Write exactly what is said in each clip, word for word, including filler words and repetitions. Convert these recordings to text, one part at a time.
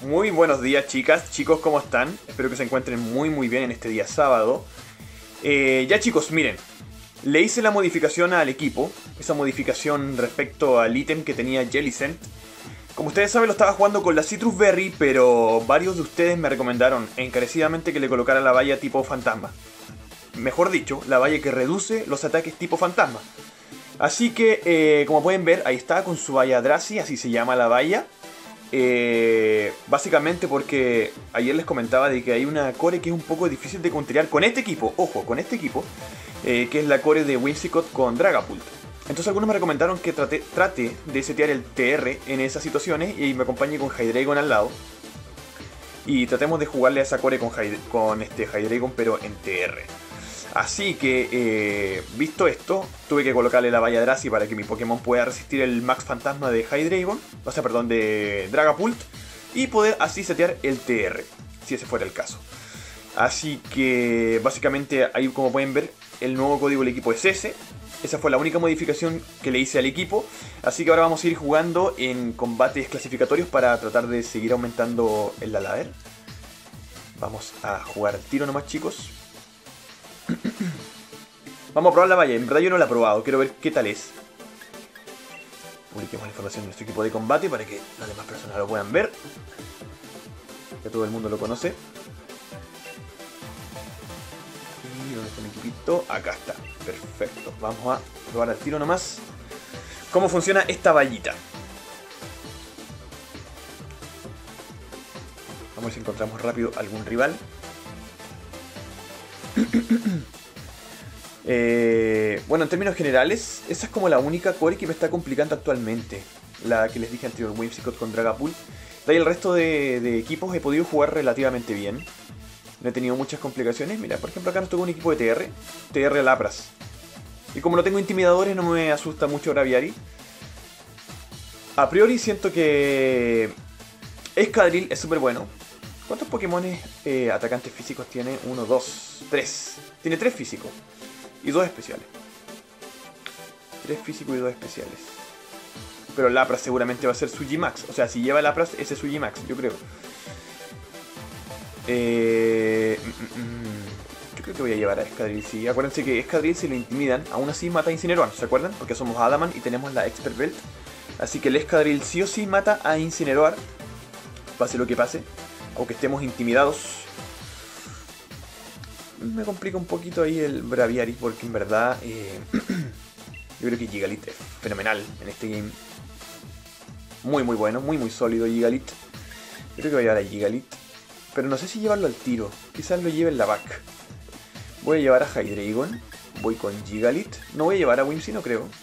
Muy buenos días, chicas, chicos, ¿cómo están? Espero que se encuentren muy muy bien en este día sábado. eh, Ya chicos, miren, le hice la modificación al equipo. Esa modificación respecto al ítem que tenía Jellicent. Como ustedes saben, lo estaba jugando con la Citrus Berry, pero varios de ustedes me recomendaron encarecidamente que le colocara la valla tipo fantasma. Mejor dicho, la valla que reduce los ataques tipo fantasma. Así que, eh, como pueden ver, ahí está con su valla Drazi, así se llama la valla. Eh, básicamente porque ayer les comentaba de que hay una core que es un poco difícil de counterear con este equipo, ojo, con este equipo, eh, que es la core de Whimsicott con Dragapult. Entonces algunos me recomendaron que trate, trate de setear el T R en esas situaciones y me acompañe con Hydreigon al lado. Y tratemos de jugarle a esa core con, Hyd con este Hydreigon pero en T R. Así que, eh, visto esto, tuve que colocarle la valla Drazi para que mi Pokémon pueda resistir el Max Fantasma de Hydreigon, o sea, perdón, de Dragapult, y poder así setear el T R, si ese fuera el caso. Así que, básicamente, ahí como pueden ver, el nuevo código del equipo es ese. Esa fue la única modificación que le hice al equipo. Así que ahora vamos a ir jugando en combates clasificatorios para tratar de seguir aumentando el ladder. Vamos a jugar al tiro nomás, chicos. Vamos a probar la valla, en verdad yo no la he probado, quiero ver qué tal es. Publiquemos la información de nuestro equipo de combate para que las demás personas lo puedan ver. Ya todo el mundo lo conoce. ¿Y dónde está mi equipito? Acá está, perfecto. Vamos a probar al tiro nomás cómo funciona esta vallita. Vamos a ver si encontramos rápido algún rival. Eh, bueno, en términos generales, esa es como la única core que me está complicando actualmente. La que les dije anterior, Whimsicott con Dragapult. De ahí el resto de, de equipos he podido jugar relativamente bien. No he tenido muchas complicaciones. Mira, por ejemplo acá nos tocó un equipo de T R. T R Lapras. Y como no tengo intimidadores no me asusta mucho Braviary. A priori siento que Escadril es súper bueno. ¿Cuántos Pokémon eh, atacantes físicos tiene? Uno, dos, tres. Tiene tres físicos. Y dos especiales. Tres físicos y dos especiales. Pero Lapras seguramente va a ser su G-Max. O sea, si lleva Lapras, ese es su G-Max, yo creo. Eh, mm, mm, yo creo que voy a llevar a Escadril. Sí, acuérdense que Escadril, si lo intimidan, aún así mata a Incineroar, ¿se acuerdan? Porque somos Adamant y tenemos la Expert Belt. Así que el Escadril sí o sí mata a Incineroar. Pase lo que pase. Aunque estemos intimidados. Me complica un poquito ahí el Braviary porque en verdad eh, yo creo que Gigalith es fenomenal en este game. Muy muy bueno, muy muy sólido Gigalith. Yo creo que voy a llevar a Gigalith, pero no sé si llevarlo al tiro. Quizás lo lleve en la back. Voy a llevar a Hydreigon. Voy con Gigalith. No voy a llevar a Whimsy, no creo.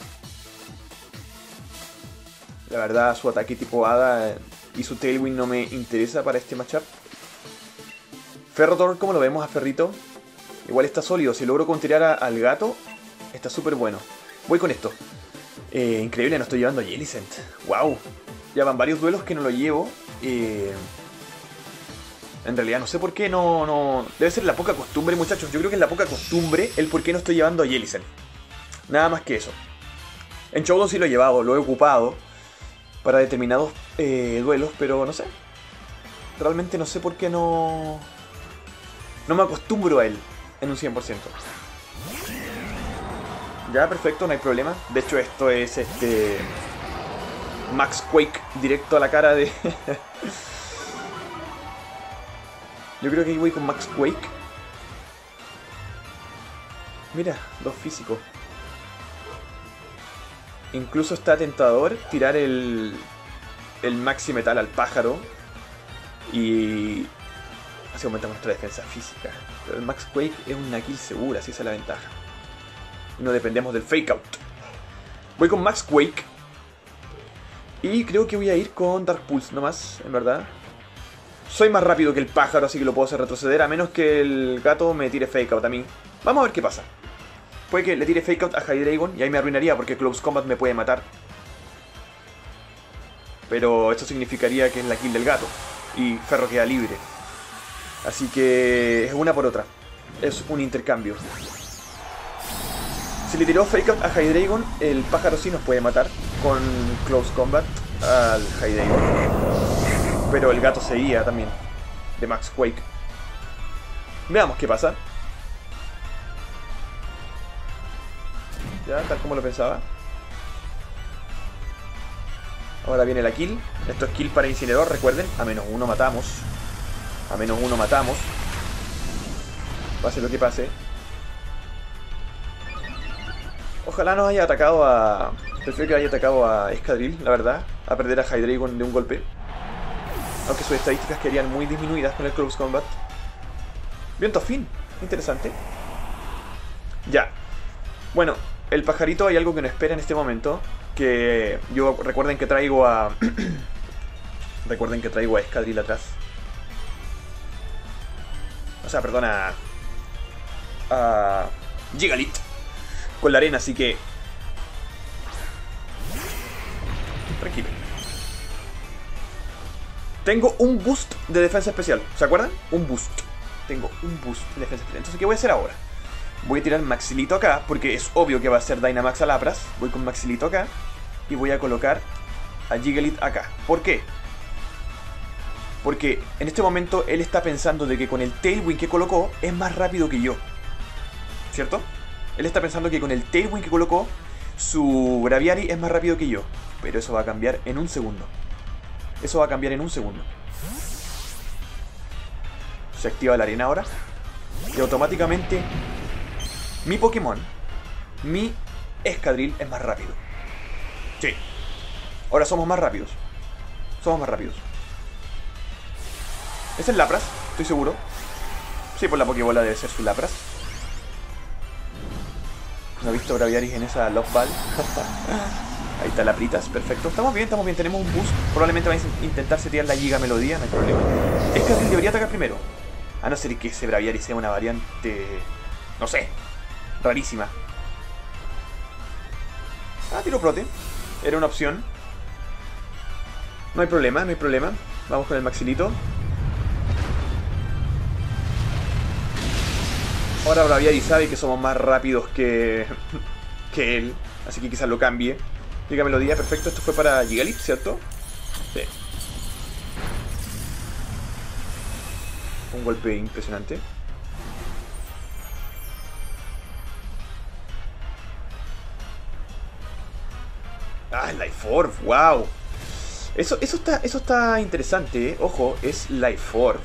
La verdad su ataque tipo Hada y su Tailwind no me interesa para este matchup. Ferrothorn, ¿cómo lo vemos a Ferrito? Igual está sólido, si logro counterear al gato, está súper bueno. Voy con esto. Eh, increíble, no estoy llevando a Jellicent. Wow. Ya van varios duelos que no lo llevo. Eh, en realidad no sé por qué no, no... Debe ser la poca costumbre, muchachos. Yo creo que es la poca costumbre el por qué no estoy llevando a Jellicent. Nada más que eso. En Showdown sí lo he llevado, lo he ocupado para determinados eh, duelos, pero no sé. Realmente no sé por qué no... No me acostumbro a él. En un cien por ciento. Ya, perfecto, no hay problema. De hecho, esto es este... Max Quake directo a la cara de... Yo creo que ahí voy con Max Quake. Mira, dos físicos. Incluso está tentador tirar el... El Maxi Metal al pájaro. Y... Así aumentamos nuestra defensa física. Pero el Max Quake es una kill segura, así esa es la ventaja. Y no dependemos del Fake Out. Voy con Max Quake. Y creo que voy a ir con Dark Pulse nomás, en verdad. Soy más rápido que el pájaro, así que lo puedo hacer retroceder. A menos que el gato me tire Fake Out a mí. Vamos a ver qué pasa. Puede que le tire Fake Out a Hydreigon y ahí me arruinaría porque Close Combat me puede matar. Pero esto significaría que es la kill del gato. Y Ferro queda libre. Así que es una por otra. Es un intercambio. Si le tiró Fake Out a Hydreigon, el pájaro sí nos puede matar con Close Combat al Hydreigon. Pero el gato seguía también. De Max Quake. Veamos qué pasa. Ya, tal como lo pensaba. Ahora viene la kill. Esto es kill para incinerador, recuerden. A menos uno matamos. A menos uno matamos. Pase lo que pase. Ojalá nos haya atacado a... Prefiero que haya atacado a Escadril, la verdad. A perder a Hydreigon de un golpe. Aunque sus estadísticas quedarían muy disminuidas con el Close Combat. Viento fin. Interesante. Ya. Bueno, el pajarito hay algo que no espera en este momento. Que yo... Recuerden que traigo a... recuerden que traigo a Escadril atrás. O sea, perdona... A... Gigalit. Con la arena, así que... Tranquilo. Tengo un boost de defensa especial. ¿Se acuerdan? Un boost. Tengo un boost de defensa especial. Entonces, ¿qué voy a hacer ahora? Voy a tirar Maxilito acá, porque es obvio que va a ser Dynamax a Lapras. Voy con Maxilito acá. Y voy a colocar a Gigalit acá. ¿Por qué? Porque en este momento él está pensando de que con el Tailwind que colocó es más rápido que yo. ¿Cierto? Él está pensando que con el Tailwind que colocó su Braviary es más rápido que yo. Pero eso va a cambiar en un segundo. Eso va a cambiar en un segundo. Se activa la arena ahora. Y automáticamente mi Pokémon, mi Escadril es más rápido. Sí. Ahora somos más rápidos. Somos más rápidos. Es el Lapras, estoy seguro. Sí, por la Pokébola debe ser su Lapras. No he visto Braviaris en esa Love Ball. Ahí está Lapritas, perfecto. Estamos bien, estamos bien, tenemos un boost. Probablemente vais a intentar setear la Giga Melodía, no hay problema. Escadril debería atacar primero. A no ser que ese Braviary sea una variante... No sé. Rarísima. Ah, tiro Prote. Era una opción. No hay problema, no hay problema. Vamos con el Maxilito. Ahora Braviary sabe que somos más rápidos que... que él. Así que quizás lo cambie. Giga Melodía, perfecto. Esto fue para Gigalit, ¿cierto? Sí. Un golpe impresionante. Ah, Life Orb, wow. Eso, eso, está, eso está interesante, ¿eh? Ojo, es Life Orb.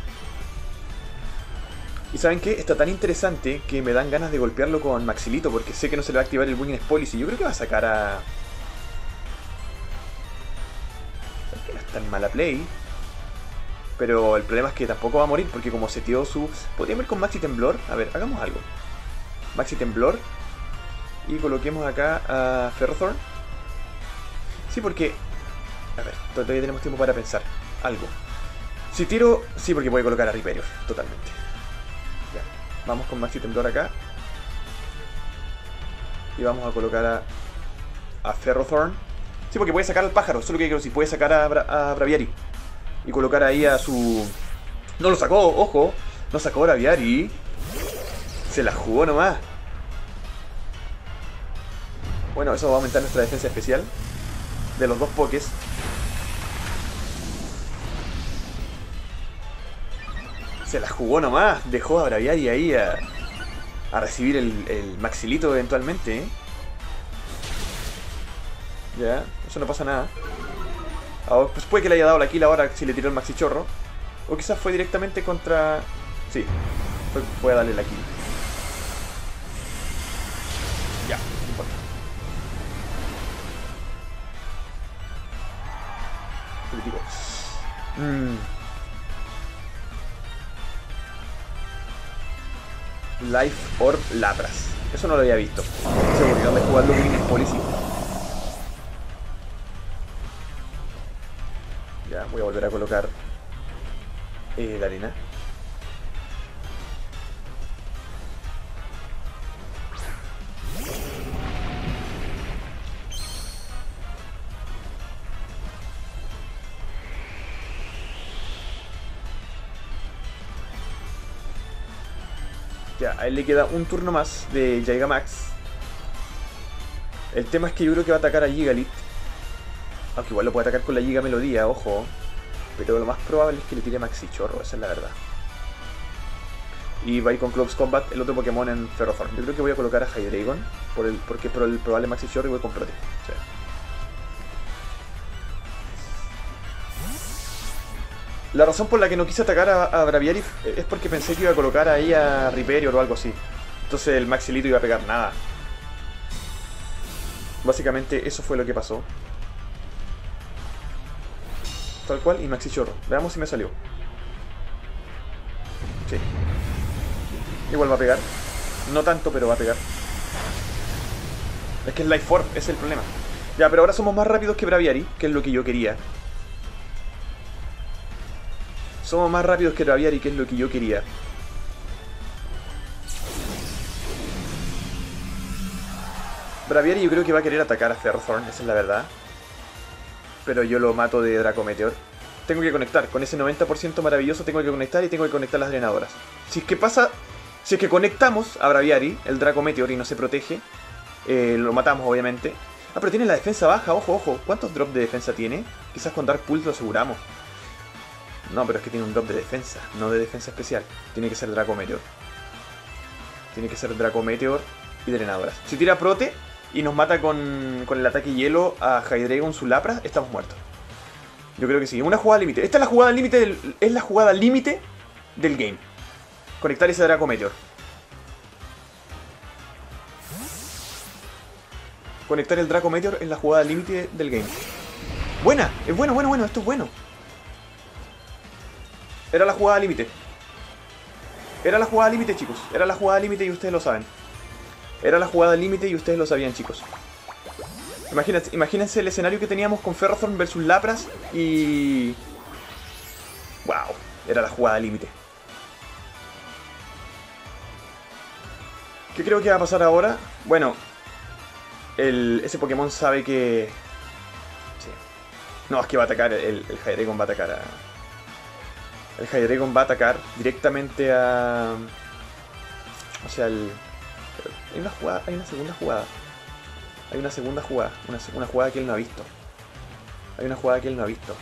Y ¿saben qué? Está tan interesante que me dan ganas de golpearlo con Maxilito, porque sé que no se le va a activar el Winged Policy. Yo creo que va a sacar a... que no es tan mala play. Pero el problema es que tampoco va a morir, porque como seteó su... Podríamos ir con Maxi Temblor. A ver, hagamos algo. Maxi Temblor. Y coloquemos acá a Ferrothorn. Sí, porque... A ver, todavía tenemos tiempo para pensar algo. Si tiro... Sí, porque voy a colocar a Riperior, totalmente. Ya, vamos con Maxi Temblor acá. Y vamos a colocar a... A Ferrothorn. Sí, porque puede sacar al pájaro, solo que creo que si puede sacar a, Bra a Braviary. Y colocar ahí a su... No lo sacó, ojo. No sacó a Braviary. Se la jugó nomás. Bueno, eso va a aumentar nuestra defensa especial de los dos pokés. Se la jugó nomás. Dejó a Braviary ahí a, a recibir el, el Maxilito eventualmente, ¿eh? Ya, eso no pasa nada. Ahora, pues puede que le haya dado la kill ahora si le tiró el Maxi Chorro. O quizás fue directamente contra... Sí, fue, fue a darle la kill. Ya, no importa. Crítico. Mm. Life Orb Lapras. Eso no lo había visto. Se volvieron de jugarlo bien en Policy. Ya, voy a volver a colocar eh, la arena. Ya, a él le queda un turno más de Gigamax. El tema es que yo creo que va a atacar a Gigalit. Aunque igual lo puede atacar con la Giga Melodía, ojo. Pero lo más probable es que le tire Maxi Chorro, esa es la verdad. Y va a ir con Close Combat, el otro Pokémon en Ferrothorn. Yo creo que voy a colocar a Hydreigon, por el, porque es por el probable Maxi Chorro, y voy con Prote. Sí. La razón por la que no quise atacar a, a Braviary es porque pensé que iba a colocar ahí a Riperior o algo así. Entonces el Maxilito iba a pegar nada. Básicamente eso fue lo que pasó. Tal cual, y Maxi Chorro. Veamos si me salió. Sí. Igual va a pegar. No tanto, pero va a pegar. Es que es Life Orb, ese es el problema. Ya, pero ahora somos más rápidos que Braviary, que es lo que yo quería. Somos más rápidos que Braviary, que es lo que yo quería. Braviary yo creo que va a querer atacar a Ferrothorn, esa es la verdad. Pero yo lo mato de Draco Meteor. Tengo que conectar, con ese noventa por ciento maravilloso tengo que conectar y tengo que conectar las drenadoras. Si es que pasa, si es que conectamos a Braviary, el Draco Meteor, y no se protege, eh, lo matamos obviamente. Ah, pero tiene la defensa baja, ojo, ojo. ¿Cuántos drops de defensa tiene? Quizás con Dark Pulse lo aseguramos. No, pero es que tiene un drop de defensa, no de defensa especial. Tiene que ser Draco Meteor. Tiene que ser Draco Meteor y drenadoras. Si tira Prote y nos mata con, con el ataque hielo a Hydreigon su Lapras, estamos muertos. Yo creo que sí. Una jugada límite. Esta es la jugada límite del, es la jugada límite del game. Conectar ese Draco Meteor. Conectar el Draco Meteor es la jugada límite del game. Buena, es bueno, bueno, bueno, esto es bueno. Era la jugada límite. Era la jugada límite, chicos. Era la jugada límite y ustedes lo saben. Era la jugada límite y ustedes lo sabían, chicos. Imagínense, imagínense el escenario que teníamos con Ferrothorn versus Lapras y... ¡Wow! Era la jugada límite. ¿Qué creo que va a pasar ahora? Bueno, el, ese Pokémon sabe que... Sí. No, es que va a atacar, el, el Hydreigon va a atacar a... El Hydreigon va a atacar directamente a... O sea, el... Hay una jugada, hay una segunda jugada. Hay una segunda jugada, una, una jugada que él no ha visto. Hay una jugada que él no ha visto.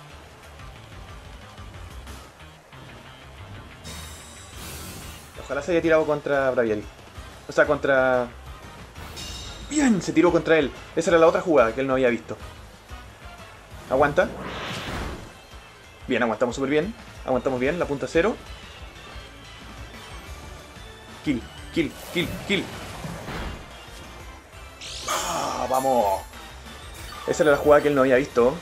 Ojalá se haya tirado contra Braviary. O sea, contra... Bien, se tiró contra él. Esa era la otra jugada que él no había visto. Aguanta. Bien, aguantamos súper bien. Aguantamos bien, la punta cero. Kill, kill, kill, kill. ¡Ah, vamos! Esa era la jugada que él no había visto.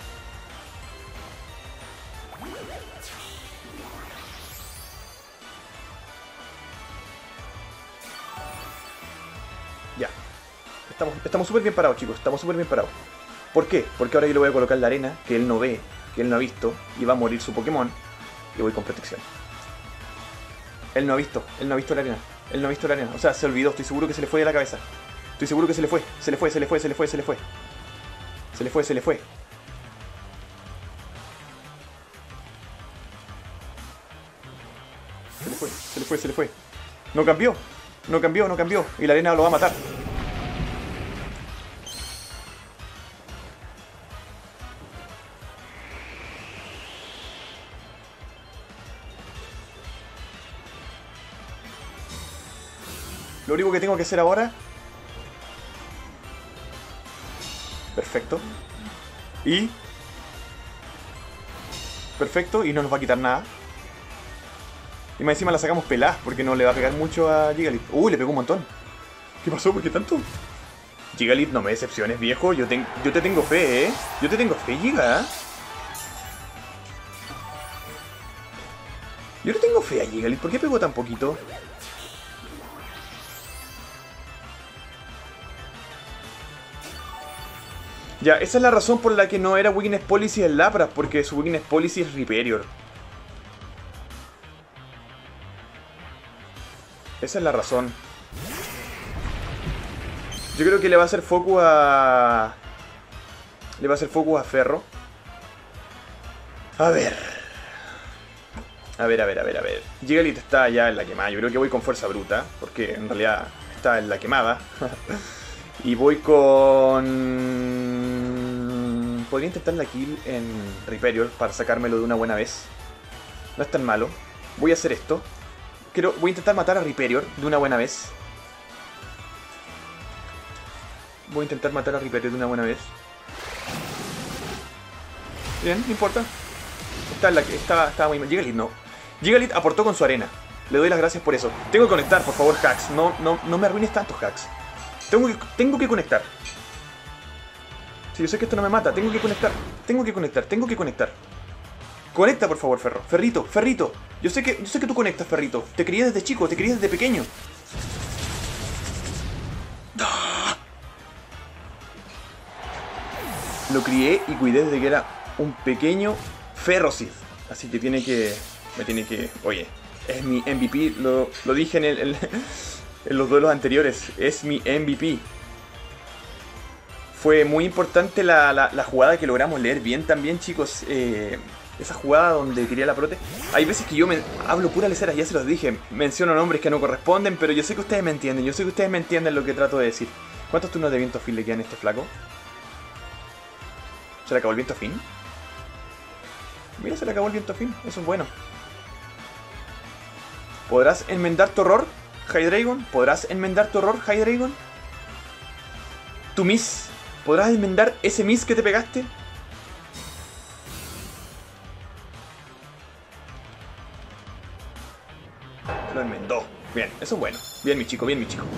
Ya. Estamos estamos súper bien parados, chicos. Estamos súper bien parados. ¿Por qué? Porque ahora yo le voy a colocar la arena que él no ve, que él no ha visto, y va a morir su Pokémon. Y voy con protección. Él no ha visto, él no ha visto la arena. Él no ha visto la arena. O sea, se olvidó, estoy seguro que se le fue de la cabeza. Estoy seguro que se le fue. Se le fue, se le fue, se le fue, se le fue. Se le fue, se le fue. Se le fue, se le fue, se le fue. No cambió. No cambió, no cambió. Y la arena lo va a matar. Lo único que tengo que hacer ahora... Perfecto. Y... Perfecto, y no nos va a quitar nada. Y más encima la sacamos pelada, porque no le va a pegar mucho a Gigalith. Uy, le pegó un montón. ¿Qué pasó? ¿Por qué tanto? Gigalith, no me decepciones, viejo. Yo, te, yo te tengo fe, ¿eh? Yo te tengo fe, Giga. Yo le tengo fe a Gigalith. ¿Por qué pegó tan poquito? Ya, esa es la razón por la que no era Weakness Policy el Lapras, porque su Weakness Policy es Riperior. Esa es la razón. Yo creo que le va a hacer focus a... Le va a hacer focus a Ferro. A ver. A ver, a ver, a ver, a ver. Gigalith está ya en la quemada. Yo creo que voy con fuerza bruta, porque en realidad está en la quemada. Y voy con... podría intentar la kill en Riperior para sacármelo de una buena vez. No es tan malo. Voy a hacer esto. Quiero, voy a intentar matar a Riperior de una buena vez. Voy a intentar matar a Riperior de una buena vez. Bien, no importa. Está, en la, está, está muy mal. Gigalit no. Gigalit aportó con su arena. Le doy las gracias por eso. Tengo que conectar, por favor, Hacks. No, no, no me arruines tantos Hacks. Tengo que, tengo que conectar. Si yo sé que esto no me mata, tengo que conectar. Tengo que conectar, tengo que conectar. Conecta, por favor, Ferro. Ferrito, Ferrito. Yo sé que, yo sé que tú conectas, Ferrito. Te crié desde chico, te crié desde pequeño. Lo crié y cuidé desde que era un pequeño Ferrocid. Así que tiene que... Me tiene que... Oye, es mi M V P. Lo, lo dije en, el, el, en los duelos anteriores. Es mi M V P. Fue muy importante la, la, la jugada que logramos leer bien también, chicos. Eh, esa jugada donde quería la prote. Hay veces que yo me hablo pura lecera, ya se los dije. Menciono nombres que no corresponden, pero yo sé que ustedes me entienden. Yo sé que ustedes me entienden lo que trato de decir. ¿Cuántos turnos de viento fin le quedan a este flaco? ¿Se le acabó el viento fin? Mira, se le acabó el viento fin. Eso es bueno. ¿Podrás enmendar tu error, Hydreigon? ¿Podrás enmendar tu error, Hydreigon? ¿Tu miss? ¿Podrás enmendar ese miss que te pegaste? Lo enmendó. Bien, eso es bueno. Bien, mi chico, bien, mi chico.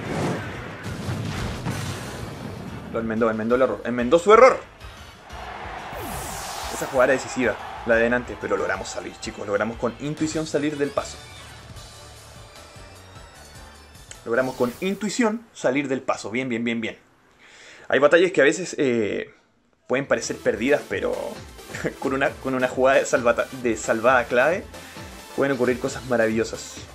Lo enmendó, enmendó el error. Enmendó su error. Esa jugada era decisiva, la de delante, pero logramos salir, chicos. Logramos con intuición salir del paso. Logramos con intuición salir del paso. Bien, bien, bien, bien. Hay batallas que a veces eh, pueden parecer perdidas, pero con, una, con una jugada de, salvata, de salvada clave pueden ocurrir cosas maravillosas.